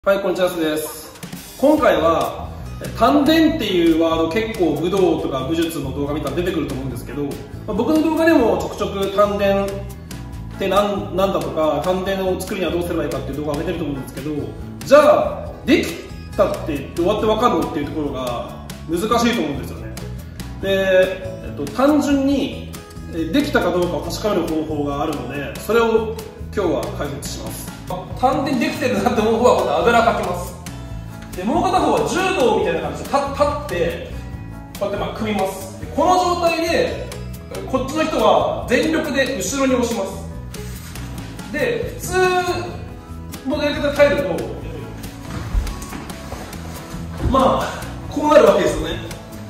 はい、こんにちは、です。今回は丹田っていうワード、結構武道とか武術の動画見たら出てくると思うんですけど、僕の動画でもちょくちょく丹田ってなんだとか、丹田を作るにはどうすればいいかっていう動画が出てると思うんですけど、じゃあできたってどうやって分かるのっていうところが難しいと思うんですよね。で、単純にできたかどうかを確かめる方法があるので、それを今日は解説します。丹田できてるなって思う方は今度あぐらかきます。で、もう片方は柔道みたいな感じで立ってこうやって組みます。でこの状態でこっちの人は全力で後ろに押します。で、普通のやり方で耐えるとこうなるわけですよね。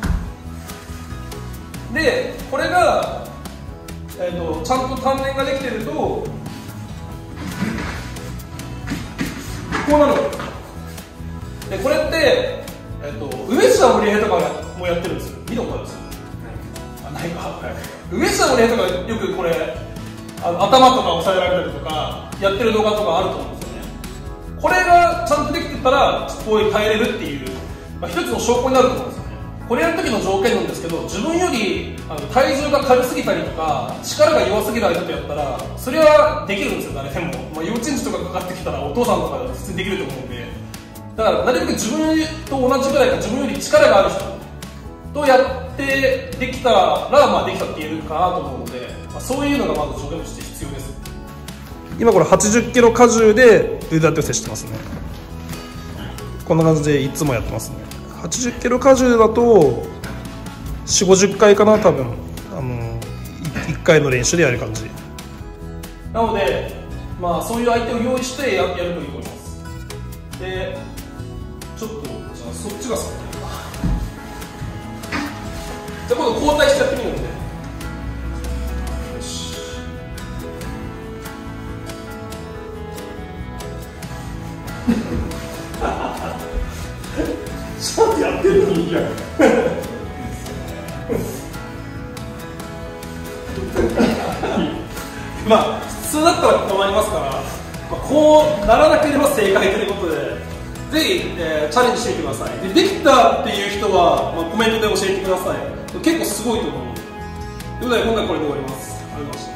で、これが、ちゃんと丹田ができてるとこうなるわけです。で、これって、上下森平とかもやってるんですよ。見たことあるんですよ。ないか。上下森平とかよくこれ頭とか押さえられたりとかやってる動画とかあると思うんですよね。これがちゃんとできてたらこういう耐えれるっていう、一つの証拠になると思うんですよね。これやる時の条件なんですけど、自分より体重が軽すぎたりとか力が弱すぎる相手とやったらそれはできるんですよ、誰でも。幼稚園児とかかかってきたらお父さんとかで普通にできると思うんで、だからなるべく自分と同じぐらいか自分より力がある人とやってできたら、できたって言えるかなと思うので、そういうのがまず条件として必要です。今これ80キロ荷重で腕立て伏せしてますね。こんな感じでいつもやってますね。80キロ荷重だと4、50回かな、多分1回の練習でやる感じなので、そういう相手を用意してやるといいと思います。で、ちょっとじゃあそっちが先か。じゃあ今度交代してやってみるので、よし。ちゃんとやってるのにいいやん。普通だったらこうなりますから、こうならなければ正解ということで、ぜひ、チャレンジしてみてください。できたっていう人は、コメントで教えてください。結構すごいと思うので。ということで今回これで終わります。ありがとうございました。